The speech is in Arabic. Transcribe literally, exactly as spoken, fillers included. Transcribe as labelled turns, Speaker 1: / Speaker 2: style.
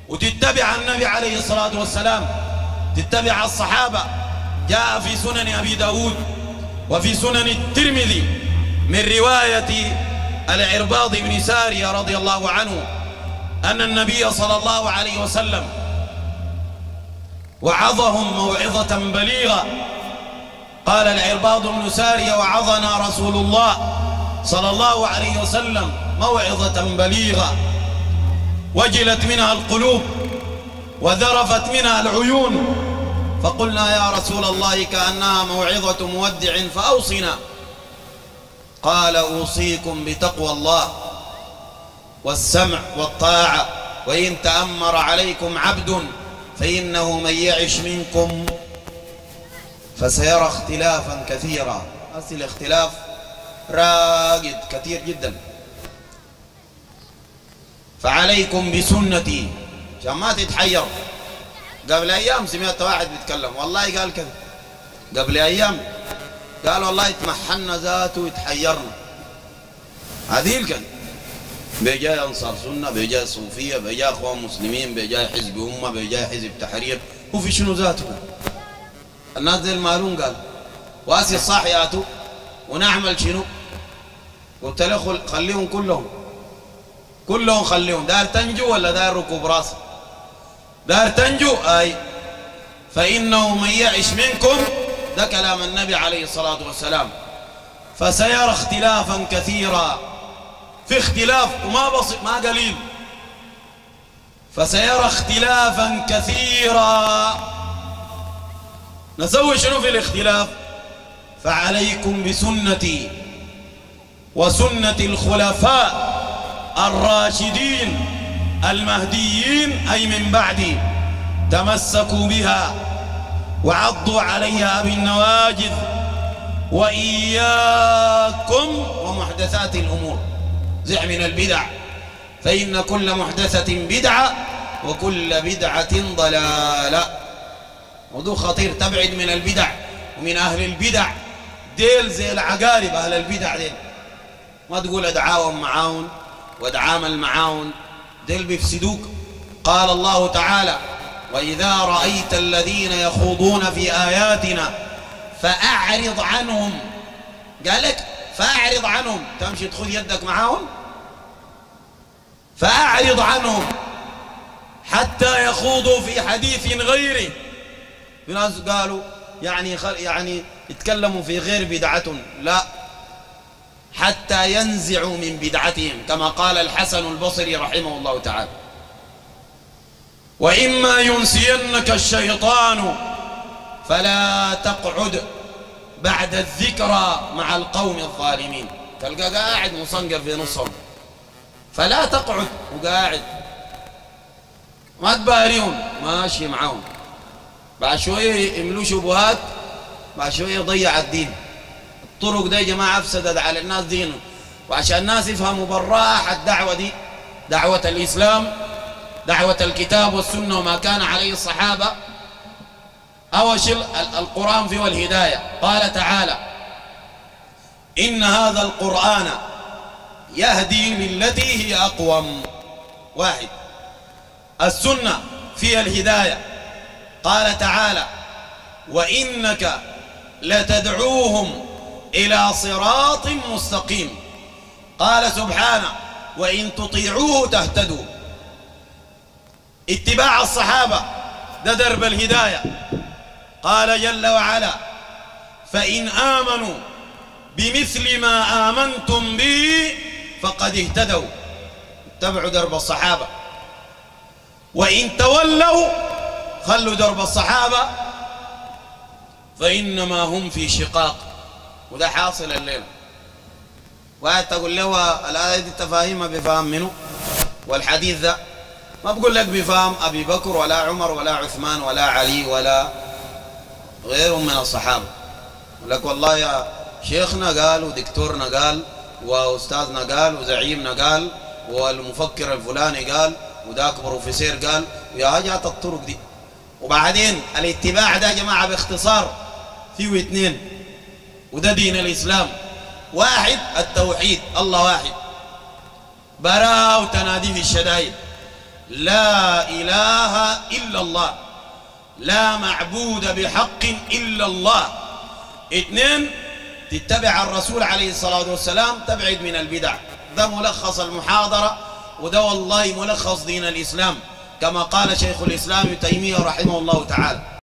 Speaker 1: وتتبع النبي عليه الصلاة والسلام، تتبع الصحابة. جاء في سنن أبي داود وفي سنن الترمذي من رواية العرباض بن سارية رضي الله عنه أن النبي صلى الله عليه وسلم وعظهم موعظة بليغة. قال العرباض بن سارية: وعظنا رسول الله صلى الله عليه وسلم موعظة بليغة وجلت منها القلوب وذرفت منها العيون، فقلنا: يا رسول الله كأنها موعظة مودع فأوصنا. قال: أوصيكم بتقوى الله والسمع والطاعة، وإن تأمر عليكم عبد فإنه من يعش منكم فسيرى اختلافا كثيرا. أصل الاختلاف راقد كثير جدا، فعليكم بسنتي. عشان ما تتحير. قبل أيام سمعت واحد بيتكلم، والله قال كذا قبل أيام، قال والله اتمحنا ذاته وتحيرنا. هذه الكلمة بيجاي أنصار سنة، بيجاي صوفية، بيجاي أخوان مسلمين، بيجاي حزب أمة، بيجاي حزب تحرير، هو في شنو ذاته؟ الناس دي المالون قال واسي الصاحياته ونعمل شنو؟ قلت له خليهم كلهم كلهم خليهم. دار تنجو ولا دار ركوب راسه؟ دار تنجو. أي فإنه من يعش منكم، ده كلام النبي عليه الصلاة والسلام، فسيرى اختلافا كثيرا. في اختلاف وما بسيط ما قليل. فسيرى اختلافا كثيرا. نسوي شنو في الاختلاف؟ فعليكم بسنتي وسنة الخلفاء الراشدين المهديين أي من بعدي، تمسكوا بها وعضوا عليها بالنواجذ، وإياكم ومحدثات الأمور. زع من البدع، فإن كل محدثة بدعة وكل بدعة ضلالة. موضوع خطير، تبعد من البدع ومن أهل البدع. ديل زي العقارب، أهل البدع ديل ما تقول أدعاهم معاون وأدعامل معاون، ديل بيفسدوك. قال الله تعالى: وإذا رأيت الذين يخوضون في آياتنا فأعرض عنهم. قال لك فأعرض عنهم، تمشي تخذ يدك معاهم؟ فأعرض عنهم حتى يخوضوا في حديث غيره. في ناس قالوا يعني يعني يتكلموا في غير بدعتهم، لا، حتى ينزعوا من بدعتهم، كما قال الحسن البصري رحمه الله تعالى: وإما ينسينك الشيطان فلا تقعد بعد الذكرى مع القوم الظالمين. تلقى قاعد مصنقر في نصهم، فلا تقعد وقاعد ما تباريهم، ماشي معاهم. بعد شوية يملوا شبهات، بعد شوية يضيع الدين. الطرق دي يا جماعة أفسدت على الناس دينهم. وعشان الناس يفهموا بالراحة الدعوة دي، دعوة الإسلام، دعوة الكتاب والسنة وما كان عليه الصحابة. أول شيء القرآن فيه الهداية. قال تعالى: إن هذا القرآن يهدي للتي هي أقوم. واحد. السنة فيها الهداية. قال تعالى: وإنك لتدعوهم إلى صراط مستقيم. قال سبحانه: وإن تطيعوه تهتدوا. اتباع الصحابة ده درب الهداية. قال جل وعلا: فإن آمنوا بمثل ما آمنتم به فقد اهتدوا. اتبعوا درب الصحابة. وإن تولوا خلوا درب الصحابة فإنما هم في شقاق. وده حاصل الليلة. واحد تقول له الآية دي تفاهيمها بفهم منه، والحديث ده ما بقول لك بفهم أبي بكر ولا عمر ولا عثمان ولا علي ولا غيرهم من الصحابة. يقول لك والله يا شيخنا قال ودكتورنا قال وأستاذنا قال وزعيمنا قال والمفكر الفلاني قال وذاك بروفيسور قال، ويا جات الطرق دي. وبعدين الاتباع ده يا جماعة باختصار فيه اثنين، وده دين الإسلام. واحد التوحيد، الله واحد، براء وتنادي في الشدائد. لا إله إلا الله، لا معبود بحق إلا الله. اثنين، تتبع الرسول عليه الصلاة والسلام، تبعد من البدع. ده ملخص المحاضرة، وده والله ملخص دين الإسلام كما قال شيخ الإسلام ابن تيمية رحمه الله تعالى.